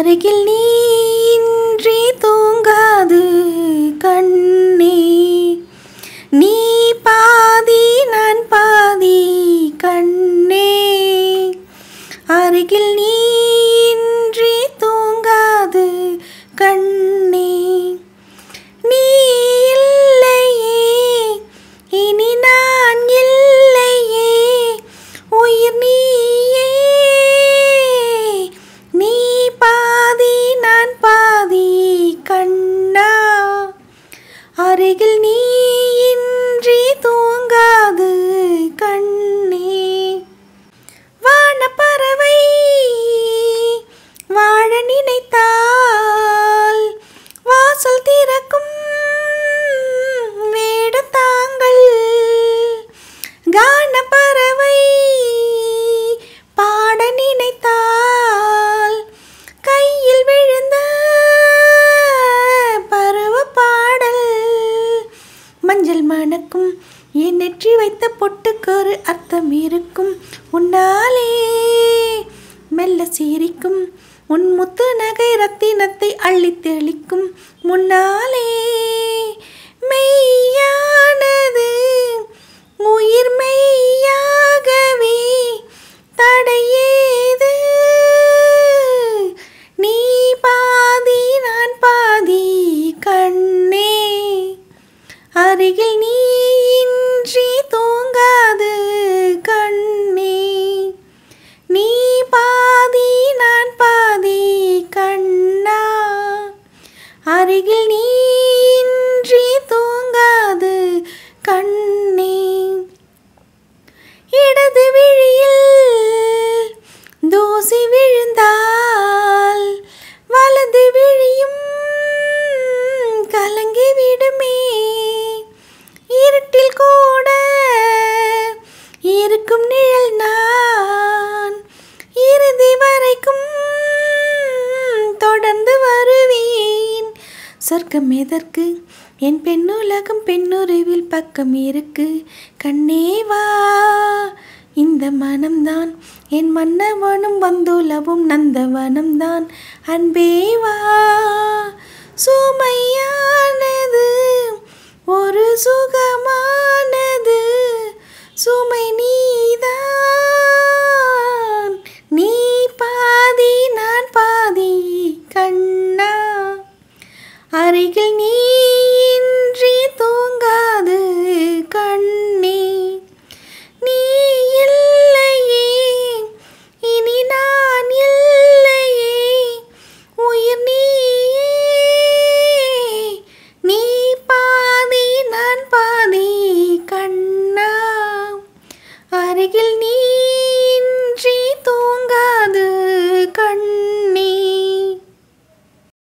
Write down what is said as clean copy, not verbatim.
அருகில் நீ இன்றி தூங்காது கண்ணே, நீ பாதி நான் பாதி கண்ணே. அருகில் நீ இன்றி தூங்காது கண்ணே, நீ இல்லையே இனி நான் இல்லையே, உயிர் நீயே, நீ பாதி நான் பாதி கண்ணா. அருகில் நீ இன்றி தூங்காது கண்ணே. வானப்பறவை வாழ நினைத்தால் வாசல் திறக்கும் வேடம் தாங்கள். கானப்பறவை பாட நினைத்தால் கையில் விழுந்த பருவ பாடல். மஞ்சள் மணக்கும் என் நெற்றி வைத்த பொட்டுக்கொரு அர்த்தம் இருக்கும். உன்னாலே மெல்ல சிரிக்கும் உன் முத்து நகை ரத்தினத்தை அள்ளி தெளிக்கும். முன்னாலே மெய்யானது உயிர் மெய்யாகவே தடையேது, நீ பாதி நான் பாதி கண்ணே. அருகில் நீ இன்றி தூங்காது கண்ணே, நீ பாதி நான் பாதி கண்ணா. அருகில் நீ இன்றி தூங்காது கண்ணே. இடது விழியில் தூசி விழுந்தால் வலது விழியும் கலங்கி விடுமே. இருட்டில் கூட இருக்கும் நிழல் நான், இறுதி வரைக்கும் தொடர்ந்து வருவேன். சொர்க்கம் எதற்கு என் பெண்ணுலகம் பெண்ணுருவில் பக்கம் இருக்கு. கண்ணே வா இந்த மனம்தான் என் மன்னவனும் வந்துலவும் நந்தவனம்தான். அன்பே வா சுமையானது ஒரு சுகமானது.